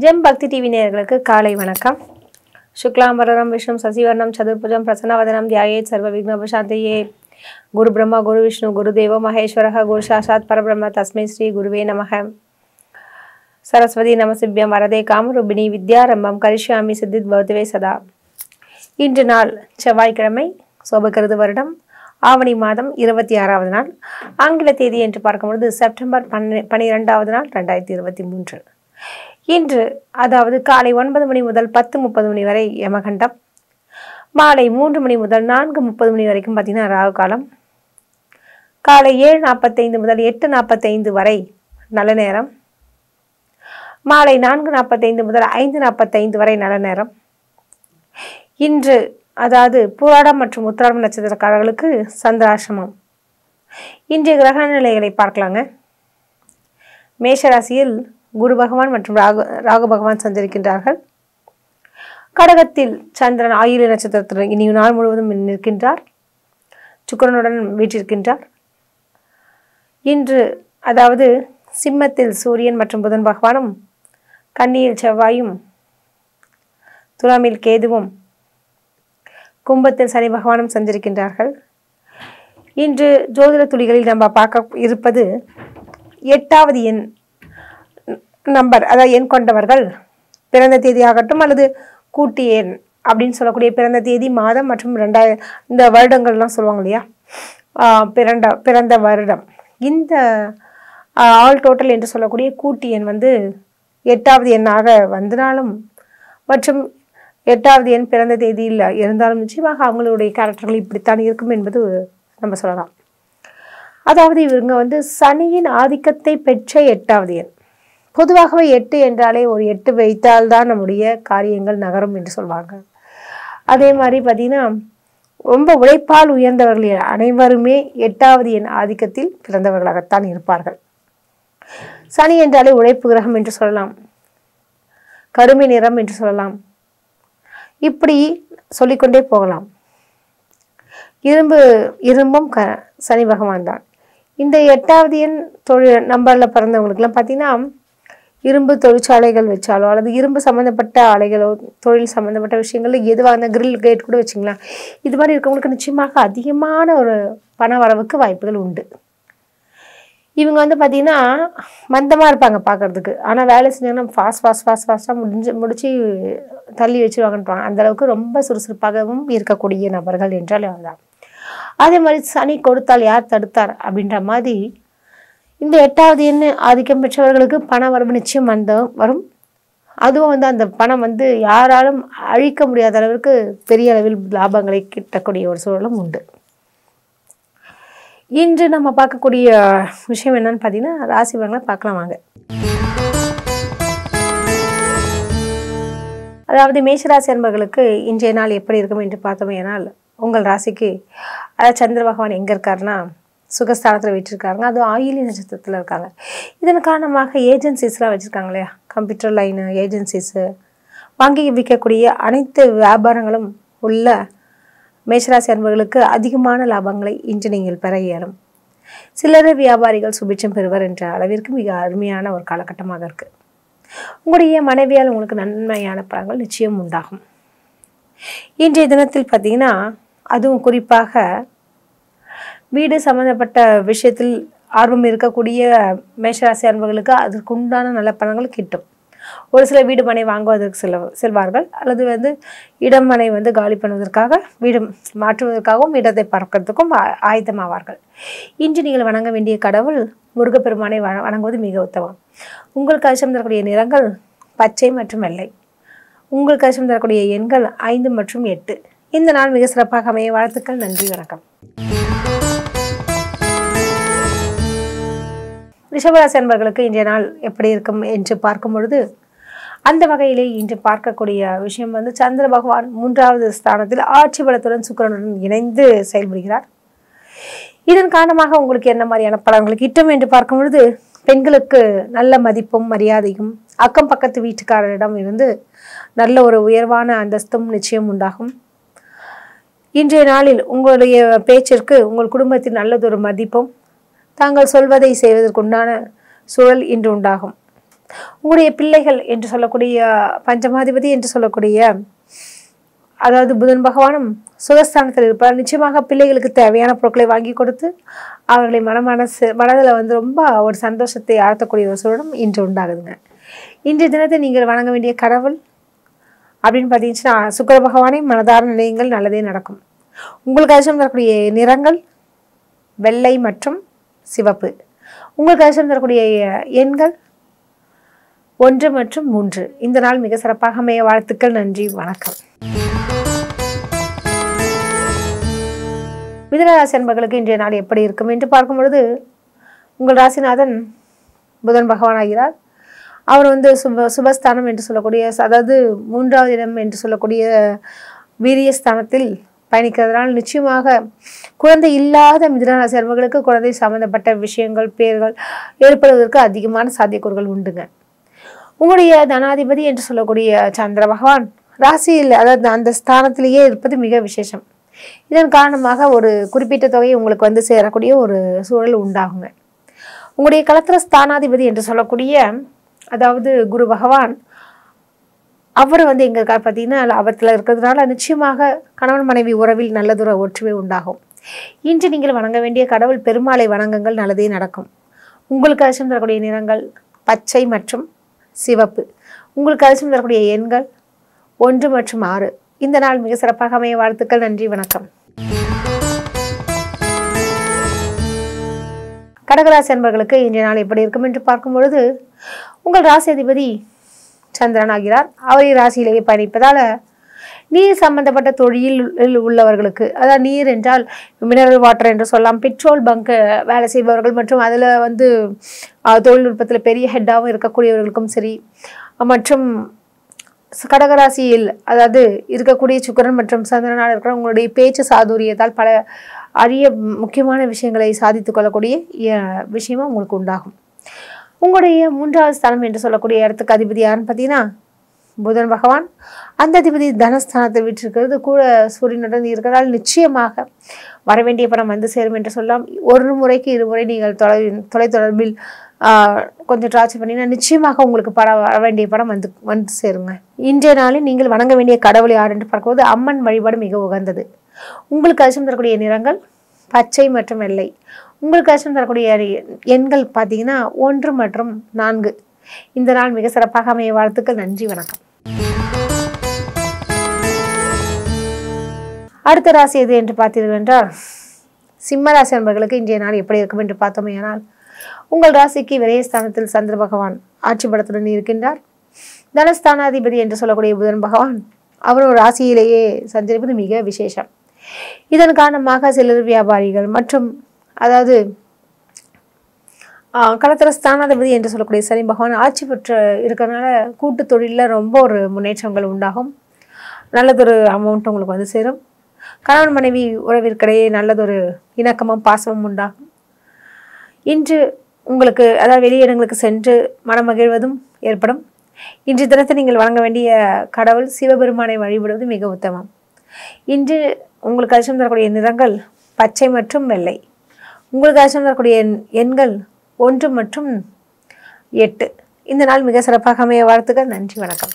GeM பக்தி TV நேயர்களுக்கு காலை வணக்கம். சுக்லாம்பரதம் விஷ்ணு சசிவர்ணம் சதுர்புஜம் பிரசன்னவதனம் தியாயேத் சர்வ விக்னோபசாந்தயே. குரு பிரம்மா குரு விஷ்ணு குரு தேவோ மகேஸ்வரः குரு சாட்சாத் பரபிரம்ம தஸ்மை ஸ்ரீ குருவே நமः. சரஸ்வதி நமசிவ்யம் வரதே காமரூபிணி வித்யாரம்பம் கரிஷ்யாமி சித்தித் பவதுவே சதா. இன்று நாள் செவ்வாய்க்கிழமை, சோபகிருது வருடம் ஆவணி மாதம் 26வது நாள். ஆங்கில தேதி என்று பார்க்கும்பொழுது செப்டம்பர் 12வது நாள் 2023. இன்று அதாவது காலை 9 மணி முதல் 10:30 மணி வரை யமகண்டம், மாலை 3 மணி முதல் 4:30 மணி வரைக்கும் பார்த்தீங்கன்னா ராகு காலம், காலை 7:45 முதல் 8:45 வரை நல்ல நேரம், மாலை 4:45 முதல் 5:45 வரை நல்ல நேரம். இன்று அதாவது பூராடம் மற்றும் உத்திராடம் நட்சத்திரக்காரர்களுக்கு சந்திராசிரமம். இன்றைய கிரக நிலைகளை பார்க்கலாங்க. மேஷராசியில் குரு பகவான் மற்றும் ராகு பகவான் சஞ்சரிக்கின்றார்கள். கடகத்தில் சந்திரன் ஆயில்ய நட்சத்திரத்தில் இனி நாள் முழுவதும் நிற்கின்றார். சுக்கிரனுடன் வீற்றிருக்கின்றார். இன்று அதாவது சிம்மத்தில் சூரியன் மற்றும் புதன் பகவானும், கன்னியில் செவ்வாயும், துலாமில் கேதுவும், கும்பத்தில் சனி பகவானும் சஞ்சரிக்கின்றார்கள். இன்று ஜோதிட துளிகளில் நம்ம பார்க்க இருப்பது 8வது எண் நம்பர், அதாவது எண் கொண்டவர்கள் பிறந்த தேதி ஆகட்டும் அல்லது கூட்டு எண் அப்படின்னு சொல்லக்கூடிய பிறந்த தேதி, மாதம் மற்றும் இந்த வருடங்கள்லாம் சொல்லுவாங்க இல்லையா, பிறந்த வருடம், இந்த ஆல் டோட்டல் என்று சொல்லக்கூடிய கூட்டு எண் 8வது எண்ணாக வந்தனாலும் மற்றும் 8வது எண் பிறந்த தேதியில் இருந்தாலும் நிச்சயமாக அவங்களுடைய கேரக்டர்கள் இப்படித்தான் இருக்கும் என்பது நம்ம சொல்லலாம். அதாவது இவங்க சனியின் ஆதிக்கத்தை பெற்ற 8வது எண். பொதுவாகவே 8 என்றாலே ஒரு 8 வைத்தால்தான் நம்முடைய காரியங்கள் நகரும் என்று சொல்வாங்க. அதே மாதிரி பார்த்தீங்கன்னா ரொம்ப உழைப்பால் உயர்ந்தவர்கள் அனைவருமே 8வது எண் ஆதிக்கத்தில் பிறந்தவர்களாகத்தான் இருப்பார்கள். சனி என்றாலே உழைப்பு கிரகம் என்று சொல்லலாம், கருமை நிறம் என்று சொல்லலாம், இப்படி சொல்லிக்கொண்டே போகலாம். இரும்பும் சனி பகவான் தான். இந்த 8வது எண் நம்பரில் பிறந்தவங்களுக்குலாம் பார்த்தீங்கன்னா இரும்பு தொழிற்சாலைகள் வச்சாலோ அல்லது இரும்பு சம்மந்தப்பட்ட ஆலைகளோ தொழில் சம்மந்தப்பட்ட விஷயங்கள்ல எதுவாக கிரில் கேட் கூட வச்சுங்களேன், இது மாதிரி இருக்கவங்களுக்கு நிச்சயமாக அதிகமான ஒரு பண வரவுக்கு வாய்ப்புகள் உண்டு. இவங்க பார்த்தீங்கன்னா மந்தமாக இருப்பாங்க பார்க்கறதுக்கு, ஆனால் வேலை செஞ்சாங்கன்னா ஃபாஸ்ட்டாக முடிச்சு தள்ளி வச்சுருவாங்கன்றாங்க. அந்தளவுக்கு ரொம்ப சுறுசுறுப்பாகவும் இருக்கக்கூடிய நபர்கள் என்றால் அதுதான். அதே மாதிரி சனி கொடுத்தால் யார் தடுத்தார் அப்படின்ற மாதிரி இந்த 8வது எண் ஆதிக்கம் பெற்றவர்களுக்கு பண வரவு நிச்சயம் வரும். அதுவும் அந்த பணம் யாராலும் அழிக்க முடியாத அளவிற்கு பெரிய அளவில் லாபங்களை கிட்டக்கூடிய ஒரு சூழலும் உண்டு. இன்று நம்ம பார்க்கக்கூடிய விஷயம் என்னன்னு பார்த்தீங்கன்னா ராசி பலன்களை பார்க்கலாம் வாங்க. அதாவது மேஷராசி அன்பர்களுக்கு இன்றைய நாள் எப்படி இருக்கும் என்று பார்த்தோம். ஏனால் உங்கள் ராசிக்கு அதாவது சந்திர பகவான் எங்கே இருக்காருன்னா சுகஸ்தானத்தில் வச்சுருக்காருங்க. அது ஆயில்ய நட்சத்திரத்தில் இருக்காங்க. இதன் காரணமாக ஏஜென்சிஸ்லாம் வச்சுருக்காங்க இல்லையா, கம்ப்யூட்டர் லைனு ஏஜென்சிஸு, வாங்கி விற்கக்கூடிய அனைத்து வியாபாரங்களும் உள்ள மேஷராசி அன்பர்களுக்கு அதிகமான லாபங்களை இன்று நீங்கள் பெற இயலும். சில்லறை வியாபாரிகள் சுபிட்சம் பெறுவர் என்ற அளவிற்கு மிக அருமையான ஒரு காலகட்டமாக இருக்குது. உங்களுடைய மனைவியால் உங்களுக்கு நன்மையான பலன்கள் நிச்சயம் உண்டாகும். இன்றைய தினத்தில் பார்த்தீங்கன்னா அதுவும் குறிப்பாக வீடு சம்மந்தப்பட்ட விஷயத்தில் ஆர்வம் இருக்கக்கூடிய மேஷராசி அன்பர்களுக்கு அதற்குண்டான நல்ல பலன்கள் கிட்டும். ஒரு சில வீடு மனை வாங்குவதற்கு செல்வார்கள் அல்லது இடம் மனை காலி பண்ணுவதற்காக வீடு மாற்றுவதற்காகவும் இடத்தை பார்க்கறதுக்கும் ஆயத்தமாவார்கள். இன்று நீங்கள் வணங்க வேண்டிய கடவுள் முருகப்பெருமானை வணங்குவது மிக உத்தமம். உங்களுக்கு அதிர்ஷ்டம் தரக்கூடிய நிறங்கள் பச்சை மற்றும் வெள்ளை. உங்களுக்கு அதிர்ஷ்டம் தரக்கூடிய எண்கள் 5 மற்றும் 8. இந்த நாள் மிக சிறப்பாக அமைய வாழ்த்துக்கள். நன்றி, வணக்கம். ரிஷபராசி அன்பர்களுக்கு இன்றைய நாள் எப்படி இருக்கும் என்று பார்க்கும் பொழுது அந்த வகையிலே இன்று பார்க்கக்கூடிய விஷயம் சந்திர பகவான் 3வது ஸ்தானத்தில் ஆட்சி பலத்துடன் சுக்கிரனுடன் இணைந்து செயல்படுகிறார். இதன் காரணமாக உங்களுக்கு என்ன மாதிரியான பலன்கள் கிட்டும் என்று பார்க்கும் பொழுது பெண்களுக்கு நல்ல மதிப்பும் மரியாதையும் அக்கம் பக்கத்து வீட்டுக்காரரிடம் இருந்து நல்ல ஒரு உயர்வான அந்தஸ்தும் நிச்சயம் உண்டாகும். இன்றைய நாளில் உங்களுடைய பேச்சிற்கு உங்கள் குடும்பத்தில் நல்லதொரு மதிப்பும் தாங்கள் சொல்வதை செய்வதற்குண்டான சூழல் இன்று உண்டாகும். உங்களுடைய பிள்ளைகள் என்று சொல்லக்கூடிய பஞ்சமாதிபதி என்று சொல்லக்கூடிய அதாவது புதன் பகவானும் சுகஸ்தானத்தில் இருப்பார். நிச்சயமாக பிள்ளைகளுக்கு தேவையான பொருட்களை வாங்கி கொடுத்து அவர்களை மனதில் ரொம்ப ஒரு சந்தோஷத்தை ஆழ்த்தக்கூடிய ஒரு சூழலும் இன்று உண்டாகுதுங்க. இன்றைய தினத்தை நீங்கள் வணங்க வேண்டிய கடவுள் அப்படின்னு பார்த்தீங்கன்னா சுக்கிர பகவானை மனதார நிலையங்கள் நல்லதே நடக்கும். உங்களுக்கு அதிர்ஷ்டம் தரக்கூடிய நிறங்கள் வெள்ளை மற்றும் சிவப்பு. உங்களுக்கு அதிர்ஷ்டம் தரக்கூடிய எண்கள் 1 மற்றும் 3. இந்த நாள் மிக சிறப்பாக அமைய வாழ்த்துக்கள். நன்றி, வணக்கம். மிதுன ராசி அன்பர்களுக்கு இன்றைய நாள் எப்படி இருக்கும் என்று பார்க்கும் பொழுது உங்கள் ராசிநாதன் புதன் பகவான் ஆகிறார். அவர் சுபஸ்தானம் என்று சொல்லக்கூடிய அதாவது 3வது இடம் என்று சொல்லக்கூடிய வீரியஸ்தானத்தில் பயணிக்கிறதுனால் நிச்சயமாக குழந்தை இல்லாத மிதுன ராசி அன்பர்களுக்கு குழந்தை சம்பந்தப்பட்ட விஷயங்கள் பெயர்கள் ஏற்படுவதற்கு அதிகமான சாத்தியக்கூறுகள் உண்டுங்க. உங்களுடைய தனாதிபதி என்று சொல்லக்கூடிய சந்திர பகவான் ராசியில் அதாவது அந்த ஸ்தானத்திலேயே இருப்பது மிக விசேஷம். இதன் காரணமாக ஒரு குறிப்பிட்ட தொகை உங்களுக்கு சேரக்கூடிய ஒரு சூழல் உண்டாகுங்க. உங்களுடைய களத்திர ஸ்தானாதிபதி என்று சொல்லக்கூடிய அதாவது குரு பகவான் அவர் எங்க இருக்கார் பார்த்தீங்கன்னா லாபத்தில் இருக்கிறதுனால நிச்சயமாக கணவன் மனைவி உறவில் நல்லதொரு ஒற்றுமை உண்டாகும். இன்று நீங்கள் வணங்க வேண்டிய கடவுள் பெருமாளை வணங்குங்கள், நல்லதே நடக்கும். உங்களுக்கு அதிர்ஷ்டம் தரக்கூடிய நிறங்கள் பச்சை மற்றும் சிவப்பு. உங்களுக்கு அதிர்ஷ்டம் தரக்கூடிய எண்கள் 1 மற்றும் 6. இந்த நாள் மிக சிறப்பாக அமைய வாழ்த்துக்கள். நன்றி, வணக்கம். கடகராசி அன்பர்களுக்கு இன்றைய நாள் எப்படி இருக்கும் என்று பார்க்கும் பொழுது உங்கள் ராசி அதிபதி சந்திரன் ஆகிறார். அவரை ராசியிலேயே பயணிப்பதால நீர் சம்பந்தப்பட்ட தொழிலில் உள்ளவர்களுக்கு, அதாவது நீர் என்றால் மினரல் வாட்டர் என்று சொல்லலாம், பெட்ரோல் பங்க் வேலை செய்பவர்கள் மற்றும் அதில் தொழில்நுட்பத்தில் பெரிய ஹெட்டாகவும் இருக்கக்கூடியவர்களுக்கும் சரி, மற்றும் கடகராசியில் அதாவது இருக்கக்கூடிய சுக்கிரன் மற்றும் சந்திரனால் இருக்கிற உங்களுடைய பேச்சு சாதுரியத்தால் பல அரிய முக்கியமான விஷயங்களை சாதித்து கொள்ளக்கூடிய விஷயமும் உங்களுக்கு உண்டாகும். உங்களுடைய 3வது ஸ்தானம் என்று சொல்லக்கூடிய இடத்துக்கு அதிபதி யாருன்னு பார்த்தீங்கன்னா புதன் பகவான். அந்த அதிபதி தனஸ்தானத்தில் விட்டிருக்கிறது கூட சூரியனுடன் இருக்கிறதால் நிச்சயமாக வரவேண்டிய பணம் சேரும் என்று சொல்லலாம். ஒரு முறைக்கு 2 முறை நீங்கள் தொலைத்தொடர்பில் கொஞ்சம் டார்ச்சர் பண்ணினா நிச்சயமாக உங்களுக்கு வர வேண்டிய பணம் வந்து சேருங்க. இன்றைய நாளில் நீங்கள் வணங்க வேண்டிய கடவுள் யார் என்று பார்க்கும்போது அம்மன் வழிபாடு மிக உகந்தது. உங்களுக்கு அதிர்ஷ்டம் தரக்கூடிய நிறங்கள் பச்சை மற்றும் வெள்ளை. உங்களுக்கு அதிர்ஷ்டம் தரக்கூடிய எண்கள் பார்த்தீங்கன்னா 1 மற்றும் 4. இந்த நாள் மிக சிறப்பாக அமைய வாழ்த்துக்கள். நன்றி, வணக்கம். அடுத்த ராசி எது என்று பார்த்தீர்கள் என்றால் சிம்ம ராசி அன்பர்களுக்கு இன்றைய நாள் எப்படி இருக்கும் என்று பார்த்தோமேயானால் உங்கள் ராசிக்கு விரயஸ்தானத்தில் சந்திர பகவான் ஆட்சி பலத்துடன் இருக்கின்றார். தனஸ்தானாதிபதி என்று சொல்லக்கூடிய புதன் பகவான் அவர் ஒரு ராசியிலேயே சஞ்சரிப்பது மிக விசேஷம். இதன் காரணமாக சிலர் வியாபாரிகள் மற்றும் அதாவது களத்திர ஸ்தானாதிபதி என்று சொல்லக்கூடிய சனி பகவான் ஆட்சி பெற்று இருக்கிறதுனால கூட்டு தொழிலில் ரொம்ப ஒரு முன்னேற்றங்கள் உண்டாகும். நல்லதொரு அமௌண்ட் உங்களுக்கு சேரும். கணவன் மனைவி உறவிற்கிடையே நல்லதொரு இணக்கமும் பாசமும் உண்டாகும். இன்று உங்களுக்கு அதாவது வெளியிடங்களுக்கு சென்று மனமகிழ்வதும் ஏற்படும். இன்று தினத்தை நீங்கள் வழங்க வேண்டிய கடவுள் சிவபெருமானை வழிபடுவது மிக உத்தமம். இன்று உங்களுக்கு அதிர்ஷ்டம் தரக்கூடிய நிறங்கள் பச்சை மற்றும் வெள்ளை. உங்களுக்கு அதிர்ஷ்டம் தரக்கூடிய எண்கள் 1 மற்றும் 8. இந்த நாள் மிக சிறப்பாக அமைய வாழ்த்துக்கள். நன்றி, வணக்கம்.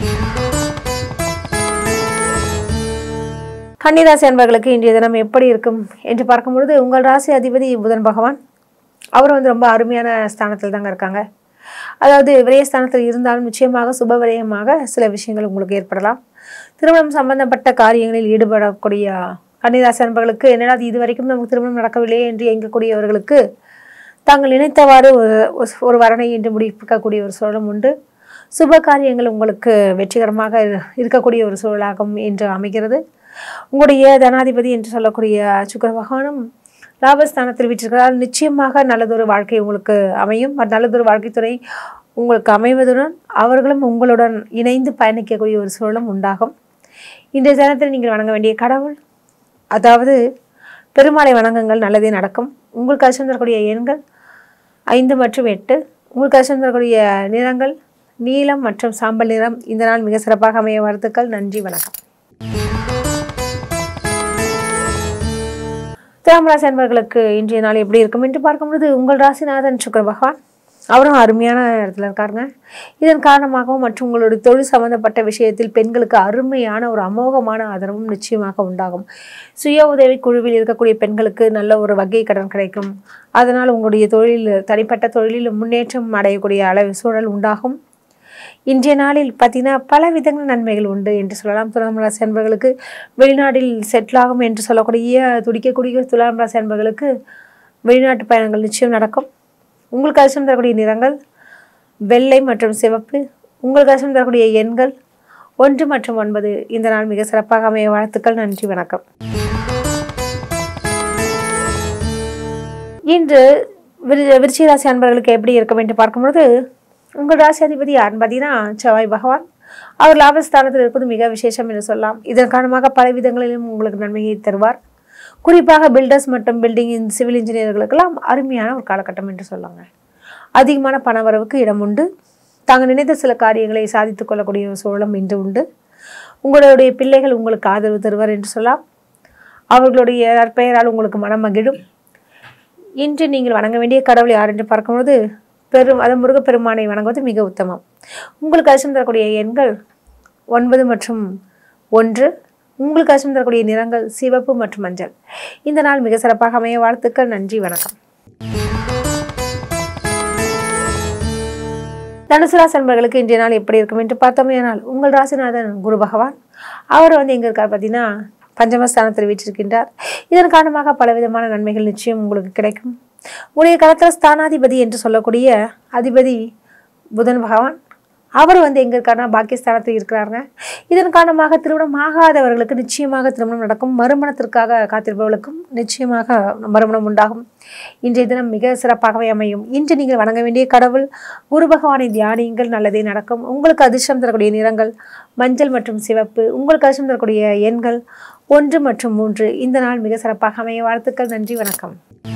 கன்னிராசி அன்பர்களுக்கு இன்றைய தினம் எப்படி இருக்கும் என்று பார்க்கும்பொழுது உங்கள் ராசி அதிபதி புதன் பகவான் அவர் ரொம்ப அருமையான ஸ்தானத்தில் தாங்க இருக்காங்க. அதாவது விரயஸ்தானத்தில் இருந்தாலும் நிச்சயமாக சுப விரயமாக சில விஷயங்கள் உங்களுக்கு ஏற்படலாம். திருமணம் சம்பந்தப்பட்ட காரியங்களில் ஈடுபடக்கூடிய கன்னிராசி அன்பர்களுக்கு என்னடா இது வரைக்கும் நமக்கு திருமணம் நடக்கவில்லையே என்று எங்கக்கூடியவர்களுக்கு தாங்கள் நினைத்தவாறு ஒரு வரனை என்று முடிக்கக்கூடிய ஒரு சூழலும் உண்டு. சுப காரியங்கள் உங்களுக்கு வெற்றிகரமாக இருக்கக்கூடிய ஒரு சூழலாகும் என்று அமைகிறது. உங்களுடைய தனாதிபதி என்று சொல்லக்கூடிய சுக்கிர பகவானும் லாபஸ்தானத்தில் விட்டிருக்கிறார். நிச்சயமாக நல்லதொரு வாழ்க்கை உங்களுக்கு அமையும். நல்லதொரு வாழ்க்கை துறை உங்களுக்கு அமைவதுடன் அவர்களும் உங்களுடன் இணைந்து பயணிக்கக்கூடிய ஒரு சூழலும் உண்டாகும். இன்றைய தினத்தில் நீங்கள் வணங்க வேண்டிய கடவுள் அதாவது பெருமாளை வணங்குங்கள், நல்லதே நடக்கும். உங்களுக்கு அதிர்ஷ்டம் தரக்கூடிய எண்கள் 5 மற்றும் 8. உங்களுக்கு அதிர்ஷ்டம் தரக்கூடிய நிறங்கள் நீலம் மற்றும் சாம்பல் நிறம். இந்த நாள் மிக சிறப்பாக அமைய வாழ்த்துக்கள். நன்றி, வணக்கம். துலாம் ராசி அன்பர்களுக்கு இன்றைய நாள் எப்படி இருக்கும் என்று பார்க்கும்பொழுது உங்கள் ராசிநாதன் சுக்கிர பகவான் அவரும் அருமையான இடத்துல இருக்காருங்க. இதன் காரணமாகவும் மற்றும் உங்களுடைய தொழில் சம்பந்தப்பட்ட விஷயத்தில் பெண்களுக்கு அருமையான ஒரு அமோகமான ஆதரவும் நிச்சயமாக உண்டாகும். சுய உதவி குழுவில் இருக்கக்கூடிய பெண்களுக்கு நல்ல ஒரு வகை கடன் கிடைக்கும். அதனால் உங்களுடைய தனிப்பட்ட தொழிலில் முன்னேற்றம் அடையக்கூடிய அளவு சூழல் உண்டாகும். இன்றைய நாளில் பார்த்தீங்கன்னா பல விதங்கள் நன்மைகள் உண்டு என்று சொல்லலாம். துலாம் ராசி அன்பர்களுக்கு வெளிநாட்டில் செட்டில் ஆகும் என்று சொல்லக்கூடிய துடிக்கக்கூடிய துலாம் ராசி அன்பர்களுக்கு வெளிநாட்டு பயணங்கள் நிச்சயம் நடக்கும். உங்களுக்கு அதிர்ஷ்டம் தரக்கூடிய நிறங்கள் வெள்ளை மற்றும் சிவப்பு. உங்களுக்கு அதிர்ஷ்டம் தரக்கூடிய எண்கள் 1 மற்றும் 9. இந்த நாள் மிக சிறப்பாக அமைய வாழ்த்துக்கள். நன்றி, வணக்கம். இன்று விருச்சிக ராசி அன்பர்களுக்கு எப்படி இருக்கும் என்று பார்க்கும்பொழுது உங்கள் ராசி அதிபதி யாருன்னு பார்த்தீங்கன்னா செவ்வாய் பகவான். அவர் லாபஸ்தானத்தில் இருப்பது மிக விசேஷம் என்று சொல்லலாம். இதன் காரணமாக பல விதங்களிலும் உங்களுக்கு நன்மையை தருவார். குறிப்பாக பில்டர்ஸ் மற்றும் பில்டிங் சிவில் இன்ஜினியர்களுக்கெல்லாம் அருமையான ஒரு காலகட்டம் என்று சொல்லாங்க. அதிகமான பண வரவுக்கு இடம் உண்டு. தாங்கள் நினைத்த சில காரியங்களை சாதித்துக் கொள்ளக்கூடிய சூழலும் இன்று உண்டு. உங்களுடைய பிள்ளைகள் உங்களுக்கு ஆதரவு தருவார் என்று சொல்லலாம். அவர்களுடைய நற்பெயரால் உங்களுக்கு மனம் மகிழும். இன்று நீங்கள் வணங்க வேண்டிய கடவுள் யார் என்று பார்க்கும்போது முருகப்பெருமானை வணங்குவது மிக உத்தமம். உங்களுக்கு அதிர்ஷ்டம் தரக்கூடிய எண்கள் 9 மற்றும் 1. உங்களுக்கு அதிர்ஷ்டம் தரக்கூடிய நிறங்கள் சிவப்பு மற்றும் மஞ்சள். இந்த நாள் மிக சிறப்பாக அமைய வாழ்த்துக்கள். நன்றி, வணக்கம். தனுசு ராசி அன்பர்களுக்கு இன்றைய நாள் எப்படி இருக்கும் என்று பார்த்தோமேனால் உங்கள் ராசிநாதன் குரு பகவான். அவர் எங்கே இருக்கார் பார்த்தீங்கன்னா பஞ்சமஸ்தானத்தில் வீற்றிருக்கின்றார். இதன் காரணமாக பலவிதமான நன்மைகள் நிச்சயம் உங்களுக்கு கிடைக்கும். உங்களுடைய களத்திர ஸ்தானாதிபதி என்று சொல்லக்கூடிய அதிபதி புதன் பகவான். அவர் எங்கே இருக்காருன்னா பாக்கியஸ்தானத்தில் இருக்கிறாருங்க. இதன் காரணமாக திருமணம் ஆகாதவர்களுக்கு நிச்சயமாக திருமணம் நடக்கும். மறுமணத்திற்காக காத்திருப்பவர்களுக்கும் நிச்சயமாக மறுமணம் உண்டாகும். இன்றைய தினம் மிக சிறப்பாகவே அமையும். இன்று நீங்கள் வணங்க வேண்டிய கடவுள் குரு பகவானை தியானியுங்கள், நல்லதே நடக்கும். உங்களுக்கு அதிர்ஷ்டம் தரக்கூடிய நிறங்கள் மஞ்சள் மற்றும் சிவப்பு. உங்களுக்கு அதிர்ஷ்டம் தரக்கூடிய எண்கள் 1 மற்றும் 3. இந்த நாள் மிக சிறப்பாக அமைய வாழ்த்துக்கள். நன்றி, வணக்கம்.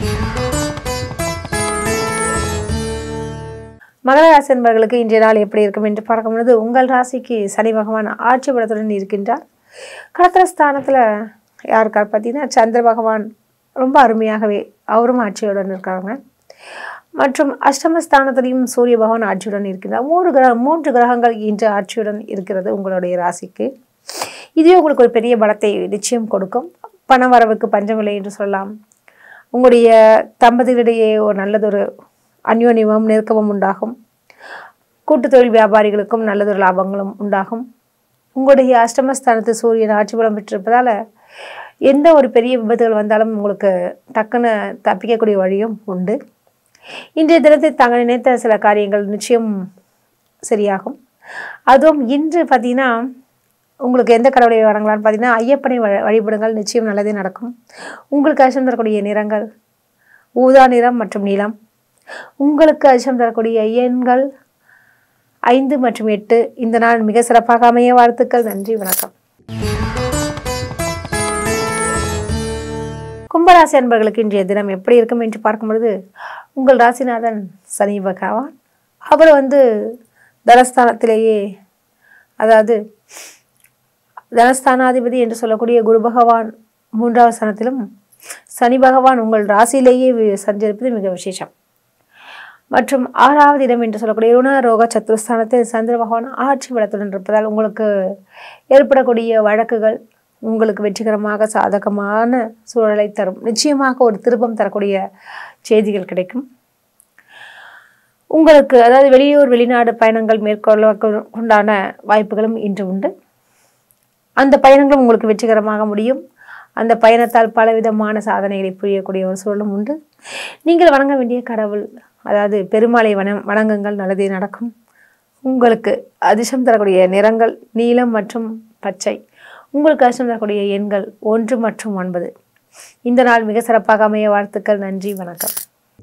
மகர ராசி அன்பர்களுக்கு இன்றைய நாள் எப்படி இருக்கும் என்று பார்க்கும்பொழுது உங்கள் ராசிக்கு சனி பகவான் ஆட்சி பலத்துடன் இருக்கின்றார். களத்திரஸ்தானத்தில் யாருக்கார் பார்த்தீங்கன்னா சந்திர பகவான் ரொம்ப அருமையாகவே அவரும் ஆட்சியுடன் இருக்காங்க. மற்றும் அஷ்டமஸ்தானத்திலையும் சூரிய பகவான் ஆட்சியுடன் இருக்கின்றார். 3 கிரகங்கள் இன்று ஆட்சியுடன் இருக்கிறது உங்களுடைய ராசிக்கு. இதுவே உங்களுக்கு ஒரு பெரிய பலத்தை நிச்சயம் கொடுக்கும். பண வரவுக்கு பஞ்சமில்லை என்று சொல்லலாம். உங்களுடைய தம்பதிகளிடையே ஒரு நல்லதொரு அந்யோன்யமும் நெருக்கமும் உண்டாகும். கூட்டு தொழில் வியாபாரிகளுக்கும் நல்லதொரு லாபங்களும் உண்டாகும். உங்களுடைய அஷ்டமஸ்தானத்து சூரியன் ஆட்சி பலம் பெற்றிருப்பதால் எந்த ஒரு பெரிய விபத்துகள் வந்தாலும் உங்களுக்கு டக்குன்னு தப்பிக்கக்கூடிய வழியும் உண்டு. இன்றைய தினத்தை தாங்கள் நினைத்த சில காரியங்கள் நிச்சயம் சரியாகும். அதுவும் இன்று பார்த்தீங்கன்னா உங்களுக்கு எந்த கடவுளை வணங்கலான்னு பார்த்தீங்கன்னா ஐயப்பனை வழிபடுங்கள், நிச்சயம் நல்லதே நடக்கும். உங்களுக்கு அதிர்ஷ்டம் தரக்கூடிய நிறங்கள் ஊதா நிறம் மற்றும் நீலம். உங்களுக்கு அதிர்ஷ்டம் தரக்கூடிய எண்கள் 5 மற்றும் 8. இந்த நாள் மிக சிறப்பாக அமைய வாழ்த்துக்கள். நன்றி, வணக்கம். கும்பராசி அன்பர்களுக்கு இன்றைய தினம் எப்படி இருக்கும் என்று பார்க்கும்பொழுது உங்கள் ராசிநாதன் சனி பகவான். அவர் தனஸ்தானத்திலேயே, அதாவது தனஸ்தானாதிபதி என்று சொல்லக்கூடிய குரு பகவான் 3வது ஸ்தானத்திலும் சனி பகவான் உங்கள் ராசியிலேயே சஞ்சரிப்பது மிக விசேஷம். மற்றும் 6வது இடம் என்று சொல்லக்கூடிய ருண ரோக சத்துருஸ்தானத்தில் சந்திர பகவான் ஆட்சி பலத்துடன் இருப்பதால் உங்களுக்கு ஏற்படக்கூடிய வழக்குகள் உங்களுக்கு வெற்றிகரமாக சாதகமான சூழலை தரும். நிச்சயமாக ஒரு திருப்பம் தரக்கூடிய செய்திகள் கிடைக்கும். உங்களுக்கு வெளியூர் வெளிநாடு பயணங்கள் மேற்கொள்ள உண்டான வாய்ப்புகளும் இன்று உண்டு. அந்த பயணங்களும் உங்களுக்கு வெற்றிகரமாக முடியும். அந்த பயணத்தால் பலவிதமான சாதனைகளை புரியக்கூடிய ஒரு சூழலும் உண்டு. நீங்கள் வணங்க வேண்டிய கடவுள் பெருமாளை வணங்குங்கள், நல்லதே நடக்கும். உங்களுக்கு அதிர்ஷ்டம் தரக்கூடிய நிறங்கள் நீலம் மற்றும் பச்சை. உங்களுக்கு அதிர்ஷ்டம் தரக்கூடிய எண்கள் 1 மற்றும் 9. இந்த நாள் மிக சிறப்பாக அமைய வாழ்த்துக்கள். நன்றி, வணக்கம்.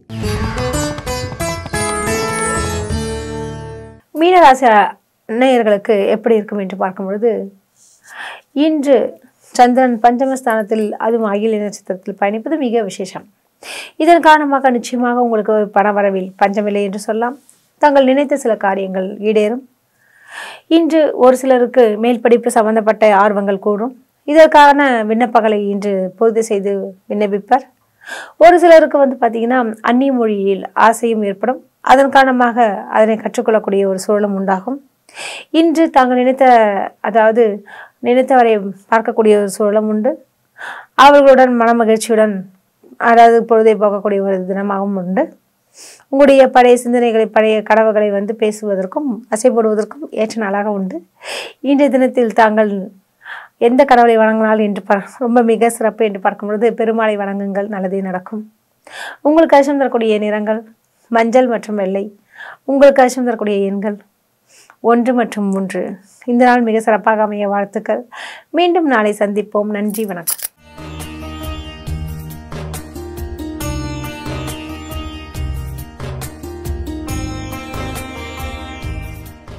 மீனராசி நேயர்களுக்கு எப்படி இருக்கும் என்று பார்க்கும்பொழுது இன்று சந்திரன் பஞ்சமஸ்தானத்தில் அதுவும் அகில நட்சத்திரத்தில் பயணிப்பது மிக விசேஷம். இதன் காரணமாக நிச்சயமாக உங்களுக்கு பண வரவில் பஞ்சமில்லை என்று சொல்லலாம். தாங்கள் நினைத்த சில காரியங்கள் ஈடேறும். இன்று ஒரு சிலருக்கு மேல் படிப்பு சம்பந்தப்பட்ட ஆர்வங்கள் கூடும். இதற்கான விண்ணப்பங்களை இன்று பூர்த்தி செய்து விண்ணப்பிப்பர். ஒரு சிலருக்கு பார்த்தீங்கன்னா அந்நிய மொழியில் ஆசையும் ஏற்படும். அதன் காரணமாக அதனை கற்றுக்கொள்ளக்கூடிய ஒரு சூழலும் உண்டாகும். இன்று தாங்கள் நினைத்தவரை பார்க்கக்கூடிய ஒரு சூழலும் உண்டு. அவர்களுடன் மனமகிழ்ச்சியுடன் பொழுதை போக்கக்கூடிய ஒரு தினமாகவும் உண்டு. உங்களுடைய பழைய சிந்தனைகளை, பழைய கனவுகளை பேசுவதற்கும் அசைப்படுவதற்கும் ஏற்ற நாளாக உண்டு. இன்றைய தினத்தில் தாங்கள் எந்த கடவுளை வணங்கினால் என்று ரொம்ப மிக சிறப்பு என்று பார்க்கும் பொழுது பெருமாளை வணங்குங்கள், நல்லதே நடக்கும். உங்களுக்கு அதிர்ஷ்டம் தரக்கூடிய நிறங்கள் மஞ்சள் மற்றும் வெள்ளை. உங்களுக்கு அதிர்ஷ்டம் தரக்கூடிய எண்கள் 1 மற்றும் 3. இந்த நாள் மிக சிறப்பாக அமைய வாழ்த்துக்கள். மீண்டும் நாளை சந்திப்போம். நன்றி, வணக்கம்.